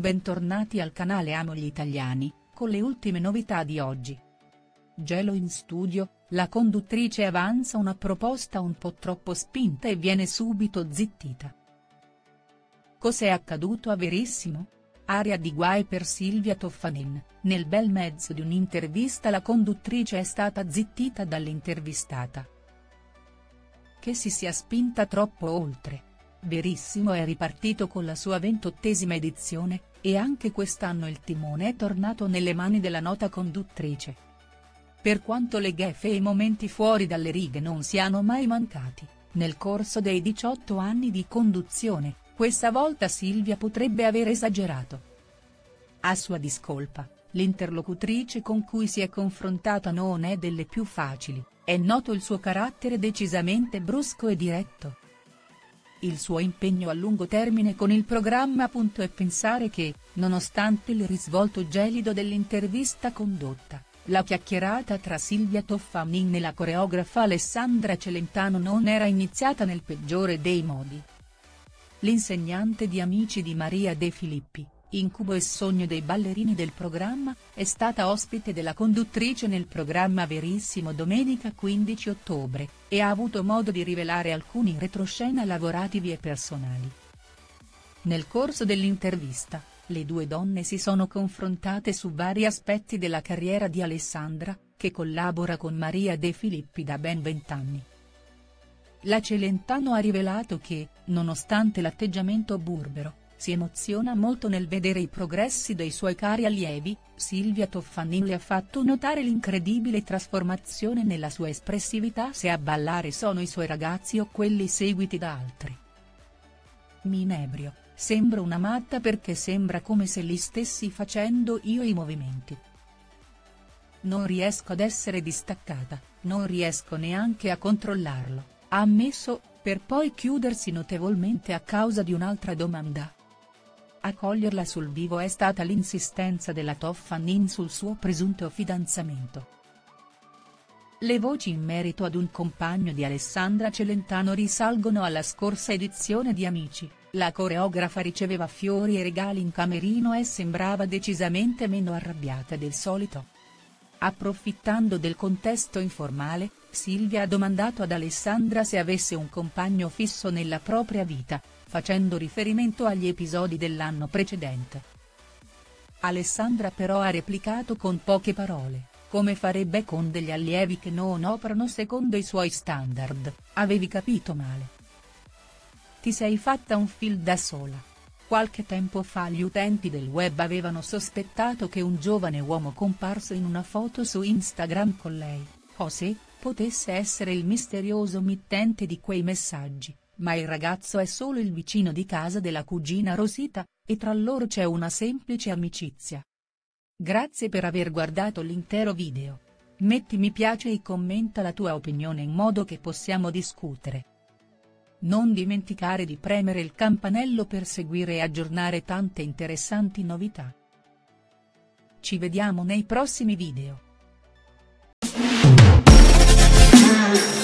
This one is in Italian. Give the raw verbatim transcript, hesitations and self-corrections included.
bentornati al canale Amo gli Italiani, con le ultime novità di oggi. Gelo in studio, la conduttrice avanza una proposta un po' troppo spinta e viene subito zittita. Cos'è accaduto a Verissimo? Aria di guai per Silvia Toffanin, nel bel mezzo di un'intervista la conduttrice è stata zittita dall'intervistata. Che si sia spinta troppo oltre. Verissimo è ripartito con la sua ventottesima edizione, e anche quest'anno il timone è tornato nelle mani della nota conduttrice. Per quanto le gaffe e i momenti fuori dalle righe non siano mai mancati, nel corso dei diciotto anni di conduzione, questa volta Silvia potrebbe aver esagerato. A sua discolpa, l'interlocutrice con cui si è confrontata non è delle più facili, è noto il suo carattere decisamente brusco e diretto. Il suo impegno a lungo termine con il programma è pensare che, nonostante il risvolto gelido dell'intervista condotta, la chiacchierata tra Silvia Toffanin e la coreografa Alessandra Celentano non era iniziata nel peggiore dei modi. L'insegnante di Amici di Maria De Filippi, incubo e sogno dei ballerini del programma, è stata ospite della conduttrice nel programma Verissimo domenica quindici ottobre, e ha avuto modo di rivelare alcuni retroscena lavorativi e personali. Nel corso dell'intervista, le due donne si sono confrontate su vari aspetti della carriera di Alessandra, che collabora con Maria De Filippi da ben vent'anni. La Celentano ha rivelato che, nonostante l'atteggiamento burbero, si emoziona molto nel vedere i progressi dei suoi cari allievi. Silvia Toffanin le ha fatto notare l'incredibile trasformazione nella sua espressività se a ballare sono i suoi ragazzi o quelli seguiti da altri. Mi inebrio, sembro una matta perché sembra come se li stessi facendo io i movimenti. Non riesco ad essere distaccata, non riesco neanche a controllarlo, ha ammesso, per poi chiudersi notevolmente a causa di un'altra domanda. A coglierla sul vivo è stata l'insistenza della Toffanin sul suo presunto fidanzamento. Le voci in merito ad un compagno di Alessandra Celentano risalgono alla scorsa edizione di Amici, la coreografa riceveva fiori e regali in camerino e sembrava decisamente meno arrabbiata del solito. Approfittando del contesto informale, Silvia ha domandato ad Alessandra se avesse un compagno fisso nella propria vita, facendo riferimento agli episodi dell'anno precedente. Alessandra però ha replicato con poche parole, come farebbe con degli allievi che non operano secondo i suoi standard: avevi capito male. Ti sei fatta un film da sola. Qualche tempo fa gli utenti del web avevano sospettato che un giovane uomo comparso in una foto su Instagram con lei, José, potesse essere il misterioso mittente di quei messaggi, ma il ragazzo è solo il vicino di casa della cugina Rosita, e tra loro c'è una semplice amicizia. Grazie per aver guardato l'intero video. Metti mi piace e commenta la tua opinione in modo che possiamo discutere. Non dimenticare di premere il campanello per seguire e aggiornare tante interessanti novità. Ci vediamo nei prossimi video.